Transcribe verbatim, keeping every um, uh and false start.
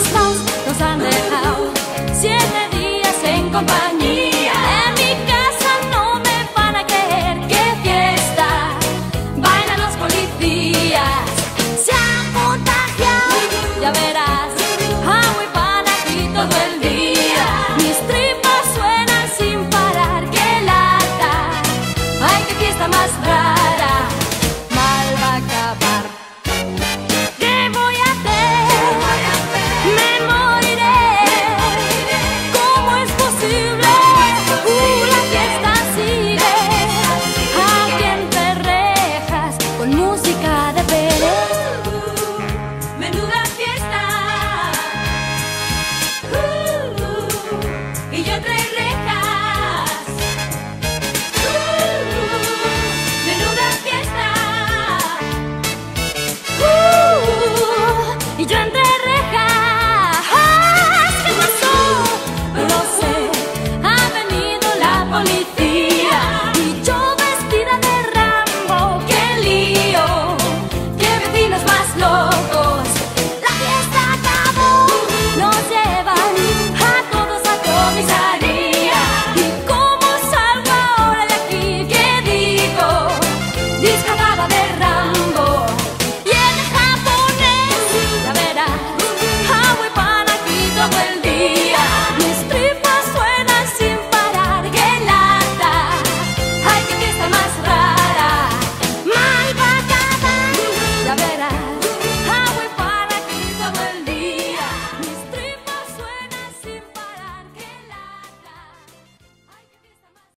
mismos nos han dejado. Siete días en compañía. En mi casa no me van a creer qué fiesta. Bailan los policías. Se han contagiado, ya verás. Agua y pan aquí todo el día. Mis tripas suenan sin parar. ¡Qué lata! ¡Ay, qué fiesta más rara! Mal va a acabar. ¿Qué voy a hacer? Me moriré. ¿Cómo es posible? Uh, la fiesta sigue. Aquí entre rejas con música de Pérez. Menuda fiesta. Uh, y yo entre rejas. Uh, menuda fiesta. Uh, y yo entre rejas. ¿Qué pasó? No lo sé. Ha venido la policía y yo vestida de Rambo. ¡Qué lío! ¡Qué vecinos más locos! La fiesta acabó. Nos llevan a todos a comisaría. ¿Y cómo salgo ahora de aquí? ¿Qué digo? Disfrazada de Rambo. Y en japonés, ya verás, agua y pan aquí todo el